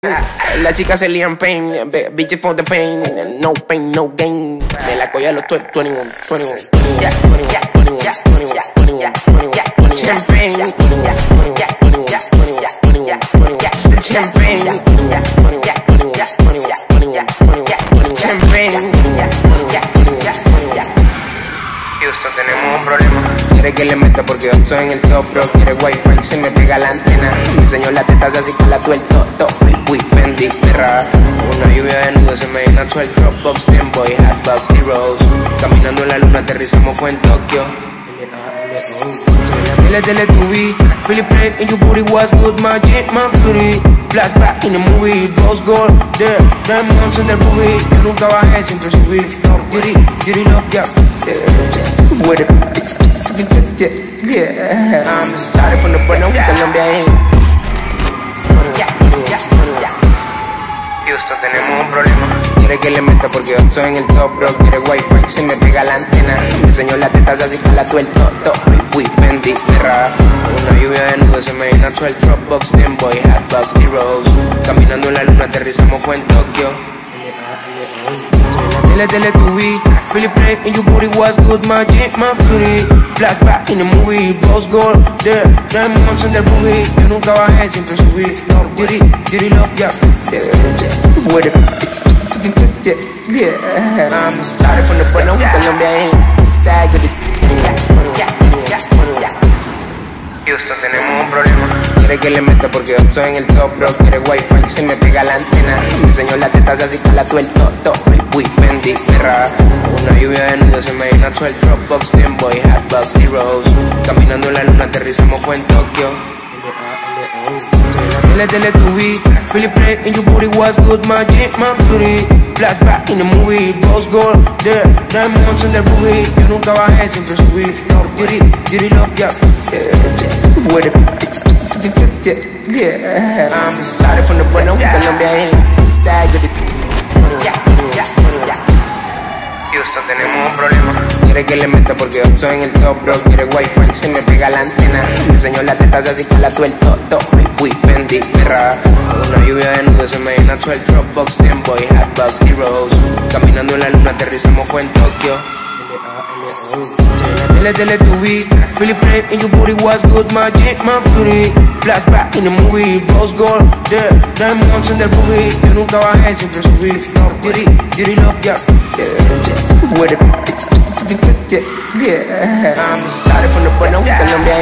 Las chicas se lían pain, bitches for the pain, no pain, no gain. Me la colla a los 21, champagne, champagne, champagne. Houston, tenemos un problema. Quiere que le meta porque yo estoy en el top, bro. Quiere wifi, se me pega la antena. Me enseñó las tetas así que la tuerto. Uy, Fendi, perra. Una lluvia de nudos se me llena todo el Dropbox, Temboy, Hatbox, D-Rose. Caminando en la luna, aterrizamos fue en Tokio. Teletubby, Philip Play and your booty was good, my jet, my booty. Black back in the movie, rose gold, there, diamonds in the movie. Yo nunca bajé, siempre subí. Diddy love, yeah. With it, yeah. I'm started from the bottom, Colombia. Houston, tenemos un problema. Quiere que le meta porque yo estoy en el top, bro. Quiere wifi, se me pega la antena. Me enseñó las tetas así que la tuerto. Uy, Fendi, perra. Una lluvia de nudos se me llena todo el Dropbox, Temboy, Hatbox, D-Rose. Caminando en la luna, aterrizamos fue en Tokio. Teletubby, Philip Play and your booty was good, my jet, my booty. Black back in the movie, rose gold, there, diamonds in the movie. Yo nunca bajé, siempre subí. Diddy love, yeah. With it, yeah. I'm started from the bottom, Colombia, stag with it. Houston, tenemos un problema. Quiere que le meta porque yo estoy en el top, bro. Quiere wifi, se me pega la antena. Me enseñó las tetas así que la tuerto. Uy, Fendi, perra. Una lluvia de nudos se me llena todo el Dropbox, Temboy, Hatbox, D-Rose. Caminando en la luna, aterrizamos fue en Tokio. Teletubby, Philip Play and your booty was good, my jet, my booty. Black back in the movie, rose gold, there, diamonds in the movie. Yo nunca bajé, siempre subí. Diddy love, yeah. With it, yeah. I'm started from the bottom, Colombia, stag with it. Houston, tenemos un problema. Quiere que le meta porque yo estoy en el top, bro. Quiere wifi, se me pega la antena. Me enseñó las tetas así que la tuerto. Uy, Fendi, perra. Una lluvia de nudos se me llena todo el Dropbox, Temboy, Hatbox, D-Rose. Caminando en la luna, aterrizamos fue en Tokio. Teletubby, Philip Play and your booty was good, my jet, my booty. Black back in the movie, rose gold, there, diamonds in the movie. Yo nunca bajé, siempre subí. Diddy love, yeah. With it, yeah. I'm started from the bottom, Colombia.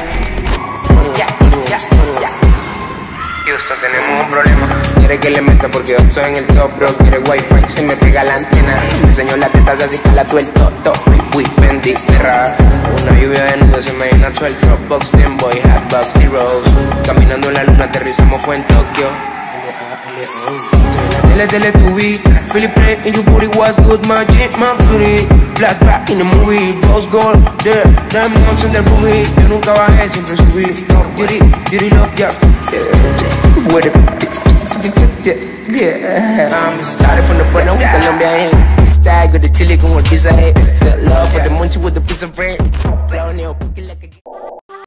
Houston, tenemos un problema. Quiere que le meta porque yo estoy en el top, bro. Quiere wifi, se me pega la antena. Me enseñó las tetas así que la tuerto. Uy, Fendi, perra. Una lluvia de nudos se me llena todo el Dropbox, Temboy, Hatbox, D-Rose. Caminando en la luna, aterrizamos fue en Tokio. Teletubby, Philip Play and your booty was good, my jet, my booty. Black back in the movie, rose gold, there, diamonds in the movie. Yo nunca bajé, siempre subí. Diddy love, yeah. With it, yeah. I'm started from the bottom, Colombia, stag with the chili con el pizza head. Love for the munchie with the pizza bread.